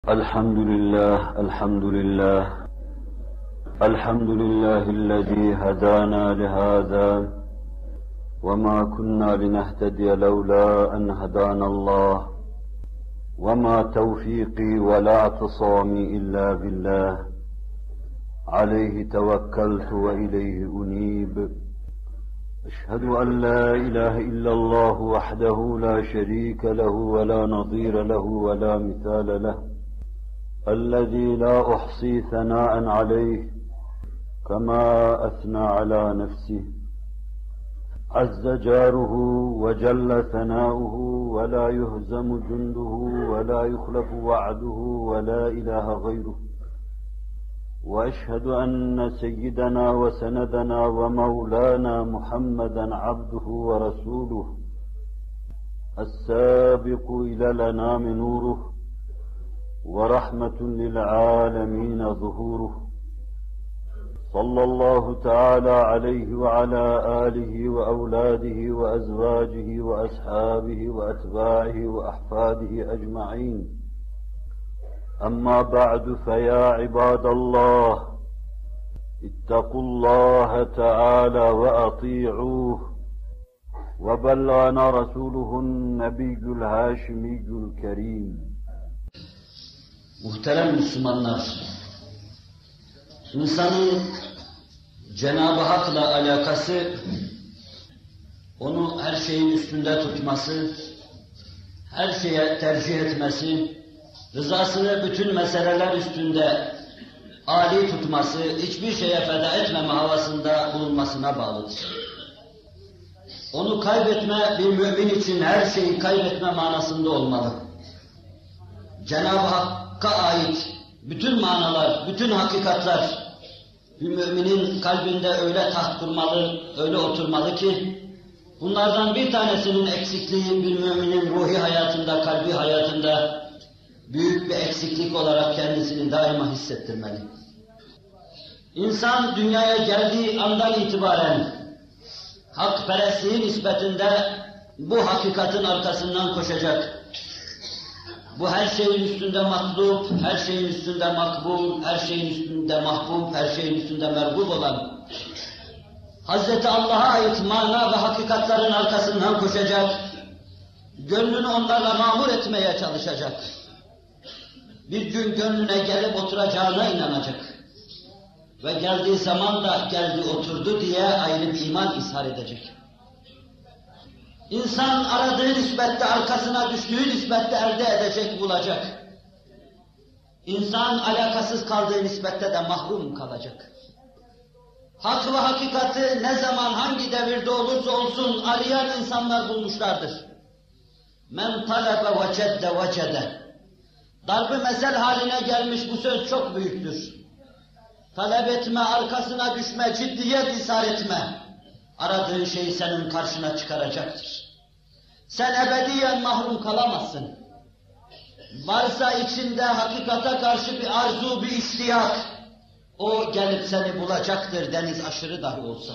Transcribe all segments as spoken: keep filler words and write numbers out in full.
الحمد لله الحمد لله الحمد لله الذي هدانا لهذا وما كنا لنهتدي لولا أن هدانا الله وما توفيقي ولا اعتصامي إلا بالله عليه توكلت وإليه أنيب أشهد أن لا إله إلا الله وحده لا شريك له ولا نظير له ولا مثال له الذي لا أحصي ثناء عليه كما أثنى على نفسه عز جاره وجل ثناؤه ولا يهزم جنده ولا يخلف وعده ولا إله غيره وأشهد أن سيدنا وسندنا ومولانا محمدا عبده ورسوله السابق إلى الأنام نوره ورحمة للعالمين ظهوره صلى الله تعالى عليه وعلى آله وأولاده وأزواجه وأصحابه وأتباعه وأحفاده أجمعين أما بعد فيا عباد الله اتقوا الله تعالى وأطيعوه وبلغنا رسوله النبي الهاشمي الكريم. Muhterem Müslümanlar, insanın Cenab-ı Hak'la alakası, onu her şeyin üstünde tutması, her şeye tercih etmesi, rızasını bütün meseleler üstünde âli tutması, hiçbir şeye feda etmeme havasında bulunmasına bağlıdır. Onu kaybetme bir mümin için her şeyi kaybetme manasında olmalı. Cenab-ı Hakk'a ait bütün manalar, bütün hakikatler bir müminin kalbinde öyle taht kurmalı, öyle oturmalı ki bunlardan bir tanesinin eksikliği bir müminin ruhi hayatında, kalbi hayatında büyük bir eksiklik olarak kendisini daima hissettirmeli. İnsan dünyaya geldiği andan itibaren hakperestliğin nispetinde bu hakikatin arkasından koşacak. Bu her şeyin üstünde matlup, her şeyin üstünde makbul, her şeyin üstünde mahbub, her şeyin üstünde mergub olan Hazreti Allah'a ait mana ve hakikatlerin arkasından koşacak. Gönlünü onlarla mamur etmeye çalışacak. Bir gün gönlüne gelip oturacağına inanacak. Ve geldiği zaman da geldi oturdu diye ayrı bir iman ishar edecek. İnsan aradığı nispette, arkasına düştüğü nispette elde edecek, bulacak. İnsan alakasız kaldığı nispette de mahrum kalacak. Hak ve hakikati ne zaman, hangi devirde olursa olsun arayan insanlar bulmuşlardır. Men talebe vecedde vecede. Darb-ı mesel haline gelmiş bu söz çok büyüktür. Talep etme, arkasına düşme, ciddiyet ishar etme. Aradığın şeyi senin karşına çıkaracaktır. Sen ebediyen mahrum kalamazsın. Varsa içinde hakikate karşı bir arzu, bir istiyak, o gelip seni bulacaktır deniz aşırı dahi olsa.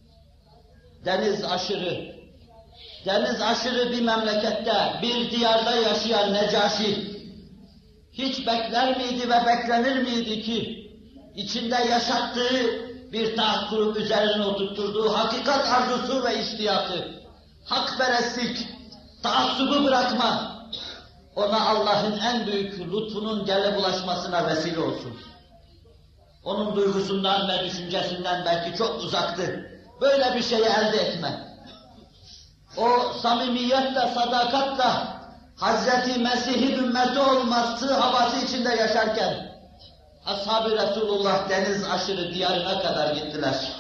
Deniz aşırı, deniz aşırı bir memlekette, bir diyarda yaşayan Necaşi, hiç bekler miydi ve beklenir miydi ki, içinde yaşattığı bir taht kurup üzerine oturtturduğu hakikat arzusu ve istiyatı, hakperestlik, taassubu bırakma, ona Allah'ın en büyük lütfunun gelip ulaşmasına vesile olsun. Onun duygusundan ve düşüncesinden belki çok uzaktı. Böyle bir şeyi elde etme. O samimiyetle, sadakatle Hazreti Mesih'in ümmeti olması havası içinde yaşarken Ashab-ı Resulullah deniz aşırı diyarına kadar gittiler.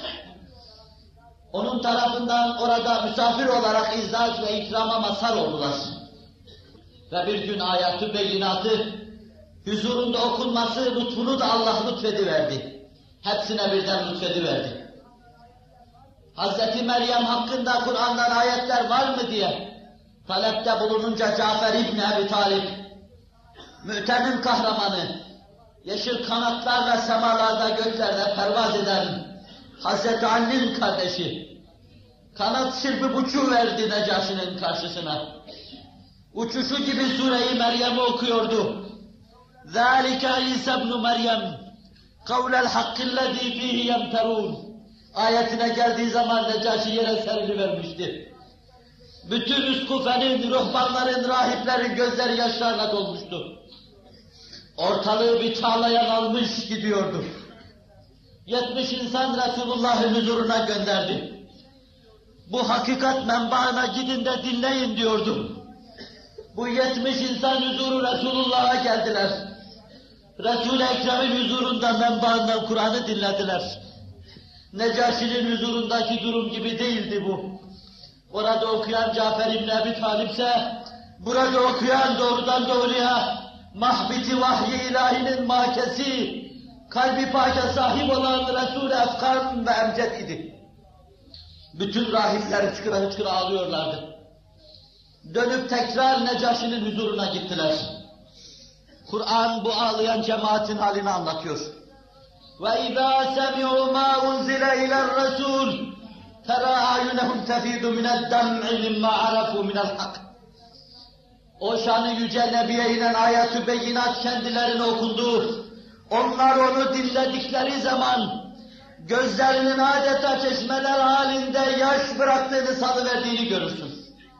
Onun tarafından orada misafir olarak izzat ve ikrama mazhar oldular. Ve bir gün ayat-ı beyinatı huzurunda okunması lütfunu da Allah lütfediverdi. Hepsine birden lütfediverdi. Hazreti Meryem hakkında Kur'an'dan ayetler var mı diye talepte bulununca Cafer İbni Ebi Talib, mü'temin kahramanı, yeşil kanatlarla semalarda göklerde pervaz eden Hazreti Ali'nin kardeşi, kanat çırpıp uçuverdi Necaşi'nin karşısına. Uçuşu gibi Sure-i Meryem'i okuyordu. ذَٰلِكَ عِيسَى ابْنُ مَرْيَمْ قَوْلَ الْحَقِّ الَّذ۪ي ف۪يهِ يَمْتَرُونَ ayetine geldiği zaman Necaşi yere serilivermişti. Bütün üskufenin, ruhbanların, rahiplerin gözleri yaşlarla dolmuştu. Ortalığı bir çağlayan almış gidiyordu. Yetmiş insan Resulullah'ın huzuruna gönderdi. Bu hakikat menbaına gidin de dinleyin diyordu. Bu yetmiş insan huzuru Resulullah'a geldiler. Resul-i Ekrem'in huzurunda menbaından Kur'an'ı dinlediler. Necaşi'nin huzurundaki durum gibi değildi bu. Orada okuyan Cafer İbni Ebi Talip ise, burada okuyan doğrudan doğruya mahbiti vahyi ilahinin makesi, kalbi paka sahip olan Resul-i Efkan ve Emced idi. Bütün rahipler hıçkıra hıçkıra ağlıyorlardı. Dönüp tekrar Necaşi'nin huzuruna gittiler. Kur'an bu ağlayan cemaatin halini anlatıyor. وَاِذَا سَمِعُوا مَا اُنْزِلَ اِلَى الرَّسُولِ تَرَى اَعْيُنَهُمْ تَفِيدُ مِنَ الدَّمْعِ مِمَّا عَرَفُوا مِنَ الْحَقِّ O şan-ı yüce Nebi'ye inen ayet-ü beyinat kendilerine okundu. Onlar onu dinledikleri zaman gözlerinin adeta çeşmeler halinde yaş bıraktığını salıverdiğini görürsün.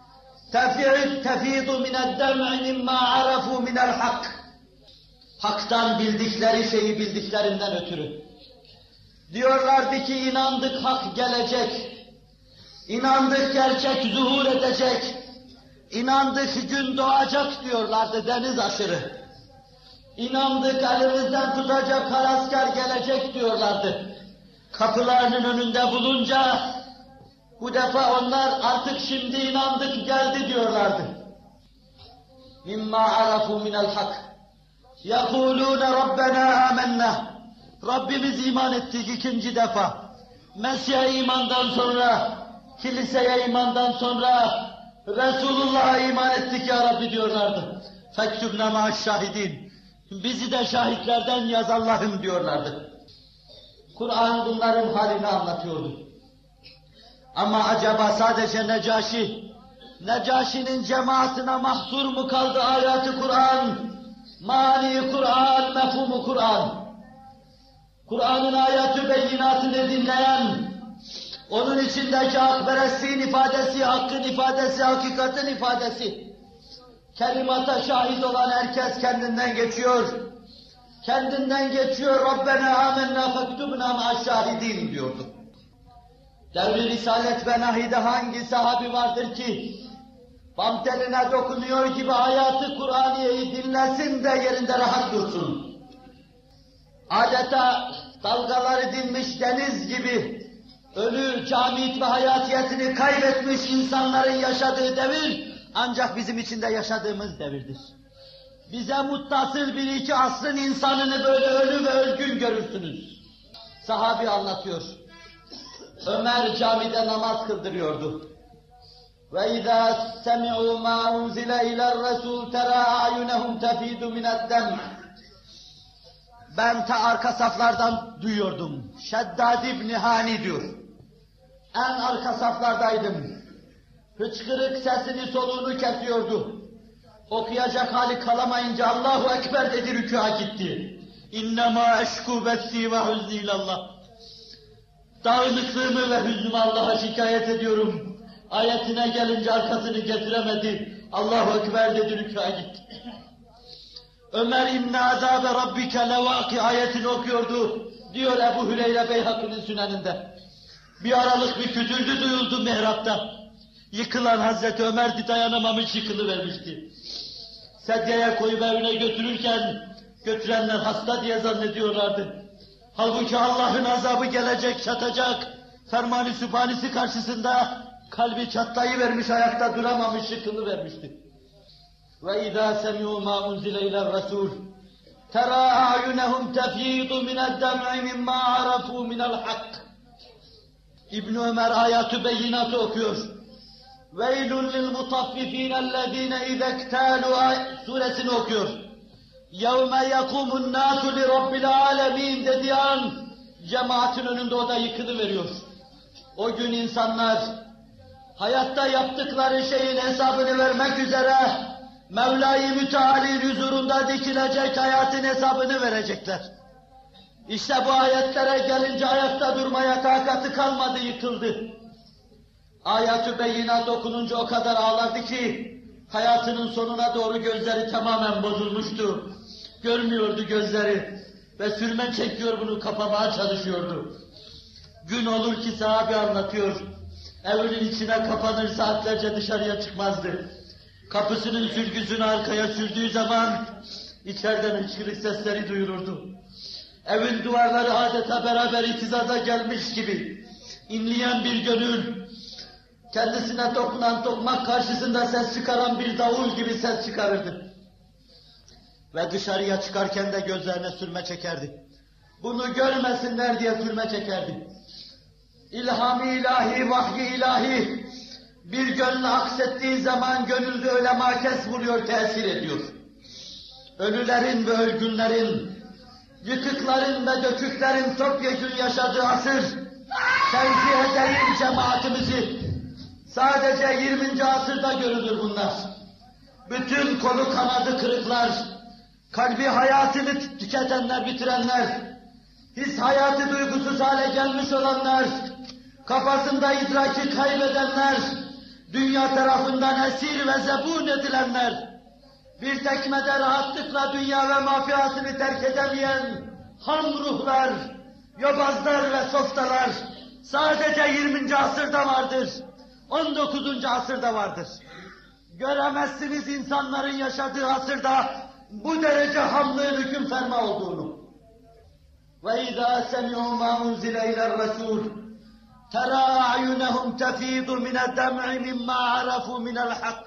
تَفِيدُ مِنَ الدَّمْعِ مِمَّا عَرَفُوا مِنَ الْحَقِّ Hak'tan bildikleri şeyi bildiklerinden ötürü. Diyorlardı ki inandık hak gelecek, inandık gerçek zuhur edecek, inandık gün doğacak diyorlardı deniz aşırı. İnandık elimizden tutacak her asker gelecek diyorlardı. Kapılarının önünde bulunca bu defa onlar artık şimdi inandık geldi diyorlardı. مِمَّا عَرَفُوا مِنَ الْحَقِّ يَقُولُونَ رَبَّنَا آمَنَّا Rabbimiz iman ettik ikinci defa. Mesih'e imandan sonra, kiliseye imandan sonra, Resulullah'a iman ettik ya Rabbi diyorlardı. فَكْتُبْنَا مَعَ الشَّاهِدِينَ Bizi de şahitlerden yaz Allah'ım diyorlardı. Kur'an bunların halini anlatıyordu. Ama acaba sadece Necaşi, Necaşi'nin cemaatine mahsur mu kaldı ayat-ı Kur'an? Mani Kur'an, mefhumu Kur'an. Kur'an'ın ayat-ı beyinatını dinleyen, onun içindeki hakperestliğin ifadesi, hakkın ifadesi, hakikatin ifadesi, kelimata şahit olan herkes kendinden geçiyor. Kendinden geçiyor, Rabbena amennâ fektubnâ ma'aşşâhidîn diyordu. Devri Risalet ve Nahi'de hangi sahabi vardır ki, bam teline dokunuyor gibi hayatı Kur'aniye'yi dinlesin de yerinde rahat dursun. Adeta dalgaları dinmiş deniz gibi, ölü, camit ve hayatiyetini kaybetmiş insanların yaşadığı devir, ancak bizim içinde yaşadığımız devirdir. Bize muttasıl bir iki asrın insanını böyle ölü ve ölgün görürsünüz. Sahabi anlatıyor. Ömer camide namaz kıldırıyordu. وَاِذَا سَمِعُوا مَا اُنْزِلَ اِلَى الرَّسُولِ تَرَى اَعْيُنَهُمْ تَفِيدُ مِنَ الدَّمْعِ Ben ta arka saflardan duyuyordum. Şeddad İbni Hani diyor. En arka saflardaydım. Hıçkırık sesini soluğunu kesiyordu. Okuyacak hali kalamayınca Allahu Ekber dedi, rükûa gitti. İnnemâ eşkû bessî ve huznî ilallah. Dağınıklığımı ve hüznümü Allah'a şikayet ediyorum. Ayetine gelince arkasını getiremedi. Allahu Ekber dedi, rükûa gitti. Ömer inne azâbe rabbike levâki ayetini okuyordu. Diyor Ebu Hüreyre Beyhaki'nin süneninde. Bir aralık bir kütüldü duyuldu mihrapta. Yıkılan Hazreti Ömer'di, dayanamamış yıkılıvermişti. Sedyeye koyup evine götürürken götürenler hasta diye zannediyorlardı. Halbuki Allah'ın azabı gelecek, çatacak. Ferman-ı Sübhanisi karşısında kalbi çatlayıvermiş, ayakta duramamış, yıkılıvermişti. وَاِذَا سَمِعُوا مَا اُنْزِلَ اِلَى الرَّسُولِ تَرَى اَعْيُنَهُمْ تَفِيضُ مِنَ الدَّمْعِ مِمَّا عَرَفُوا مِنَ الْحَقِّ İbn Ömer ayat-ı beyinatı okuyor. وَيْلٌ لِلْمُطَفِّف۪ينَ الَّذ۪ينَ اِذَا اكْتَالُوا suresini okuyor. يَوْمَ يَقُومُ النَّاسُ لِرَبِّ الْعَالَمِينَ dediği an cemaatin önünde o da yıkılıveriyor. O gün insanlar hayatta yaptıkları şeyin hesabını vermek üzere Mevla-i Müteala'nın huzurunda dikilecek hayatın hesabını verecekler. İşte bu ayetlere gelince ayakta durmaya takatı kalmadı, yıkıldı. Ayat-ı Beyinat okununca o kadar ağlardı ki, hayatının sonuna doğru gözleri tamamen bozulmuştu. Görmüyordu gözleri ve sürme çekiyor, bunu kapamaya çalışıyordu. Gün olur ki sahabe anlatıyor, evinin içine kapanır, saatlerce dışarıya çıkmazdı. Kapısının sürgüsünü arkaya sürdüğü zaman içeriden hıçkırık sesleri duyulurdu. Evin duvarları adeta beraber itizaza gelmiş gibi inleyen bir gönül, kendisine dokunan tokmak karşısında ses çıkaran bir davul gibi ses çıkarırdı. Ve dışarıya çıkarken de gözlerine sürme çekerdi. Bunu görmesinler diye sürme çekerdi. İlham-ı ilahi, vahiy-i ilahi bir gönlü aksettiği zaman gönülde öyle makes buluyor, tesir ediyor. Ölülerin ve ölgünlerin, yıkıkların ve döküklerin topyekün yaşadığı asır, tenzih edeyim cemaatimizi, sadece yirminci asırda görülür bunlar. Bütün kolu kanadı kırıklar, kalbi hayatını tüketenler, bitirenler, his hayatı duygusuz hale gelmiş olanlar, kafasında idraki kaybedenler, dünya tarafından esir ve zebun edilenler, bir tekmede rahatlıkla dünya ve mafiyasını terk edemeyen ham ruhlar, yobazlar ve softalar sadece yirminci asırda vardır, on dokuzuncu asırda vardır. Göremezsiniz insanların yaşadığı asırda bu derece hamlığın hüküm ferma olduğunu. وَاِذَا سَمِعُوا مَا اُنْزِلَ اِلَى الرَّسُولِ تَرَى اَعْيُنَهُمْ تَفِيضُ مِنَ الدَّمْعِ مِمَّا عَرَفُوا مِنَ الْحَقِّ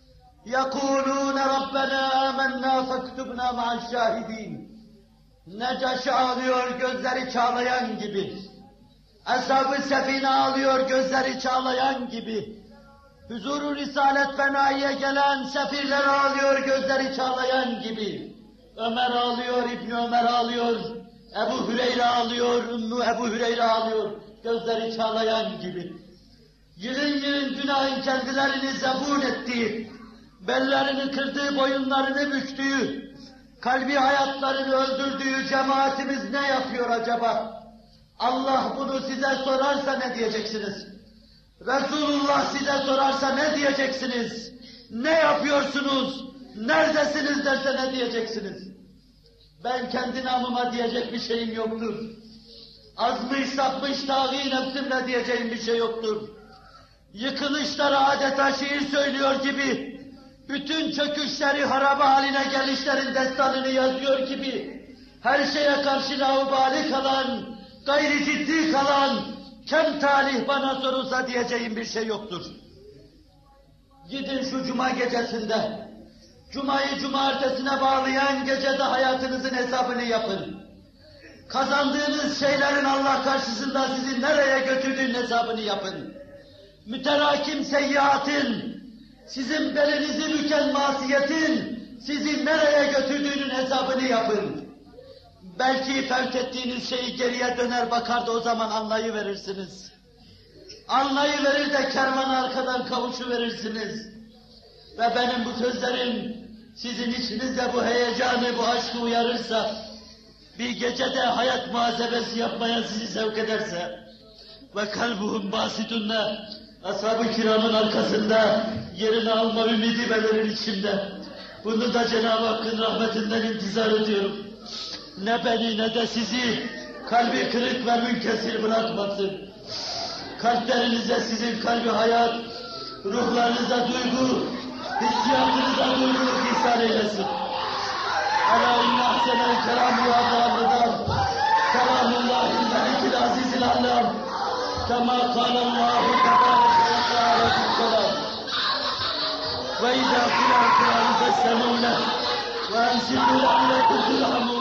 يَقُولُونَ رَبَّنَا آمَنَّا فَاكْتُبْنَا مَعَ الشَّاهِدِينَ. Necaşi ağlıyor, gözleri çağlayan gibi. Ashab-ı Sefine ağlıyor, gözleri çağlayan gibi. Huzur-u Risalet Fenayi'ye gelen sefirler ağlıyor, gözleri çağlayan gibi. Ömer ağlıyor, İbni Ömer ağlıyor, Ebu Hüreyre ağlıyor, Ümmü Ebu Hüreyre ağlıyor, gözleri çağlayan gibi. Yılın yılın günahın kendilerini zebun ettiği, bellerini kırdığı, boyunlarını büktüğü, kalbi hayatlarını öldürdüğü cemaatimiz ne yapıyor acaba? Allah bunu size sorarsa ne diyeceksiniz? Resulullah size sorarsa ne diyeceksiniz? Ne yapıyorsunuz? Neredesiniz derse ne diyeceksiniz? Ben kendi namıma diyecek bir şeyim yoktur. Azmış sapmış tağî nefsimle diyeceğim bir şey yoktur. Yıkılışları adeta şiir söylüyor gibi, bütün çöküşleri harabe haline gelişlerin destanını yazıyor gibi, her şeye karşı laubali kalan, gayri ciddi kalan, kem talih bana sorulsa diyeceğim bir şey yoktur. Gidin şu cuma gecesinde, cumayı cumartesine bağlayan gecede hayatınızın hesabını yapın. Kazandığınız şeylerin Allah karşısında sizi nereye götürdüğünün hesabını yapın. Müterakim seyyiatın, sizin belinizi büken masiyetin sizi nereye götürdüğünün hesabını yapın. Belki fevt ettiğiniz şeyi geriye döner bakar da o zaman anlayıverirsiniz. Anlayıverir de kervana arkadan kavuşuverirsiniz. Ve benim bu sözlerim sizin içinizde bu heyecanı, bu aşkı uyarırsa, bir gecede hayat muhasebesi yapmaya sizi sevk ederse, ve kalbuhum basidunne, ashab-ı kiramın arkasında yerini alma ümidi belirir içimde. Bunu da Cenab-ı Hakk'ın rahmetinden intizar ediyorum. Ne beni ne de sizi kalbi kırık ve münkesir bırakmasın. Kalplerinize sizin kalbi hayat, ruhlarınıza duygu, hissiyatınıza duyguluk ihsan eylesin. Ala inne ahsenel kelam ve adamıdan, kelamullahil melikil azizil allam, kema kâlallahu tebâreke ve teâlâ fil-kelam. Ve izâ kılâ kılâ festemûne, ve ensiddû le'allekum turhamun.